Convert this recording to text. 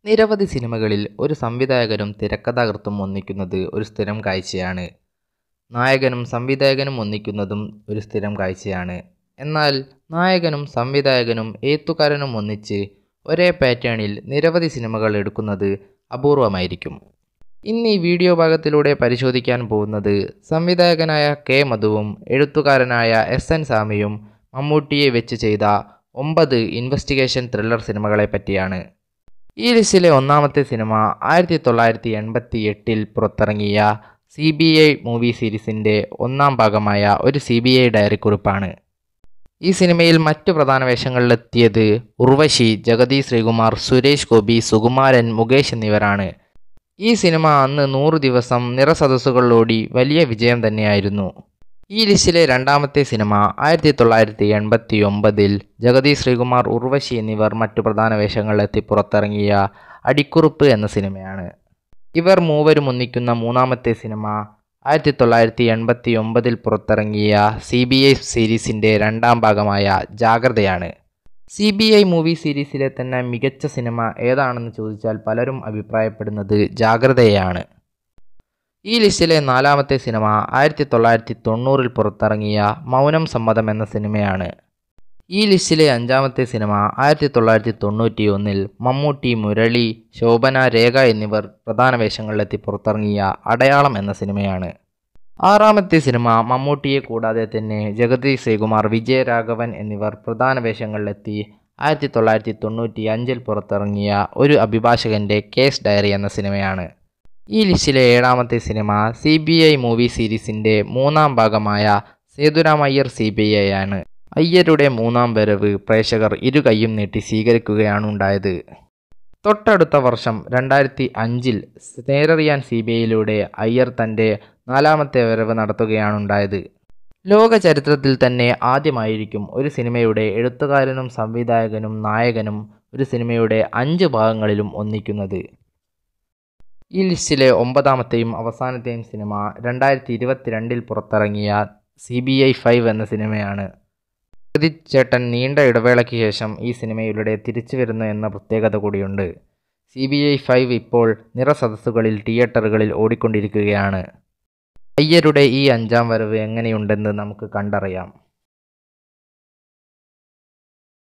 നിരവധി സിനിമകളിൽ ഒരു സംവിധായകനും തിരക്കഥാകൃത്തും ഒന്നിക്കുന്നത് ഒരു സ്ഥിരം കാഴ്ചയാണ്. നായകനും സംവിധായകനും ഒന്നിക്കുന്നതും ഒരു സ്ഥിരം കാഴ്ചയാണ്. എന്നാൽ നായകനും സംവിധായകനും എഴുത്തുകാരനും ഒന്നിച്ച് ഒരേ പാറ്റേണിൽ നിരവധി സിനിമകൾ എടുക്കുന്നത് അപൂർവമായിരിക്കും. ഇന്ന് ഈ വീഡിയോ ഭാഗത്തിലൂടെ പരിശോധിക്കാൻ പോകുന്നത് സംവിധായകനായ കെ മധുവും എഴുത്തുകാരനായ SN സ്വാമിയും മമ്മൂട്ടിയെ വെച്ച് ചെയ്ത 9 ഇൻവെസ്റ്റിഗേഷൻ ത്രില്ലർ സിനിമകളെ പറ്റിയാണ്. ഈ ലിസ്റ്റിലെ ഒന്നാമത്തെ സിനിമ 1988 പുറത്തിറങ്ങിയ CBI മൂവി സീരീസിൻ്റെ ഒന്നാം ഭാഗമായ ഒരു CBI ഡയറി കുറിപ്പാണ്. ഈ സിനിമയിൽ മറ്റു പ്രധാന വേഷങ്ങളിലെത്തിയത് ഉർവശി, ജഗതി ശ്രീകുമാർ, സുരേഷ് ഗോപി, സുകുമാരൻ, മുകേഷ് എന്നിവരാണ്. ഈ സിനിമ അന്ന് 100 ദിവസം നിറസദസ്സുകളിലോടി വലിയ വിജയം തന്നെയായിരുന്നു. ഈ ലിസ്റ്റിലെ രണ്ടാമത്തെ സിനിമ 1989 ജഗതി ശ്രീകുമാർ, ഉർവശി എന്നിവർ മറ്റു പ്രധാന വേഷങ്ങളിലെത്തി പുറത്തിറങ്ങിയ അടിക്കുറിപ്പ് എന്ന സിനിമയാണ്. ഇവർ മൂവരും ഒന്നിക്കുന്ന മൂന്നാമത്തെ സിനിമ 1989 പുറത്തിറങ്ങിയ CBI സീരീസിൻ്റെ രണ്ടാം ഭാഗമായ ജാഗ്രതയാണ്. CBI മൂവി സീരീസിലെ തന്നെ മികച്ച സിനിമ ഏതാണെന്ന് ചോദിച്ചാൽ പലരും അഭിപ്രായപ്പെടുന്നത് ജാഗ്രതയാണ്. ഈ ലിസ്റ്റിലെ നാലാമത്തെ സിനിമ 1990 പുറത്തിറങ്ങിയ മൗനം സമ്മതം എന്ന സിനിമയാണ്. ഈ ലിസ്റ്റിലെ അഞ്ചാമത്തെ സിനിമ 1991 മമ്മൂട്ടി, മുരളി, ശോഭന, രേഖ എന്നിവർ പ്രധാന വേഷങ്ങളിലെത്തി പുറത്തിറങ്ങിയ അടയാളം എന്ന സിനിമയാണ്. ആറാമത്തെ സിനിമ മമ്മൂട്ടിയെ കൂടാതെ തന്നെ ജഗതി ശ്രീകുമാർ, വിജയരാഘവൻ എന്നിവർ പ്രധാന വേഷങ്ങളിലെത്തി 1995 പുറത്തിറങ്ങിയ ഒരു അഭിഭാഷകൻ്റെ കേസ് ഡയറി എന്ന സിനിമയാണ്. ഈ ലിസ്റ്റിലെ ഏഴാമത്തെ സിനിമ CBI മൂവി സീരീസിൻ്റെ മൂന്നാം ഭാഗമായ സേതുരാം അയ്യർ CBI ആണ്. അയ്യരുടെ മൂന്നാം വരവ് പ്രേക്ഷകർ ഇരു കൈയും നീട്ടി സ്വീകരിക്കുകയാണ് ഉണ്ടായത്. തൊട്ടടുത്ത വർഷം 2005 നേരറിയാൻ CBIയിലൂടെ അയ്യർ തൻ്റെ നാലാമത്തെ വരവ് നടത്തുകയാണുണ്ടായത്. ലോക ചരിത്രത്തിൽ തന്നെ ആദ്യമായിരിക്കും ഒരു സിനിമയുടെ എഴുത്തുകാരനും സംവിധായകനും നായകനും ഒരു സിനിമയുടെ 5 ഭാഗങ്ങളിലും ഒന്നിക്കുന്നത്. ഈ ലിസ്റ്റിലെ ഒമ്പതാമത്തെയും അവസാനത്തെയും സിനിമ 2022 പുറത്തിറങ്ങിയ CBI 5 എന്ന സിനിമയാണ്. ജഗതി ചേട്ടൻ നീണ്ട ഇടവേളയ്ക്ക് ശേഷം ഈ സിനിമയിലൂടെ തിരിച്ചു വരുന്നു എന്ന പ്രത്യേകത കൂടിയുണ്ട്. CBI 5 ഇപ്പോൾ നിറസദസ്സുകളിൽ തിയേറ്ററുകളിൽ ഓടിക്കൊണ്ടിരിക്കുകയാണ്. അയ്യരുടെ ഈ 5ാം വരവ് എങ്ങനെയുണ്ടെന്ന് നമുക്ക് കണ്ടറിയാം.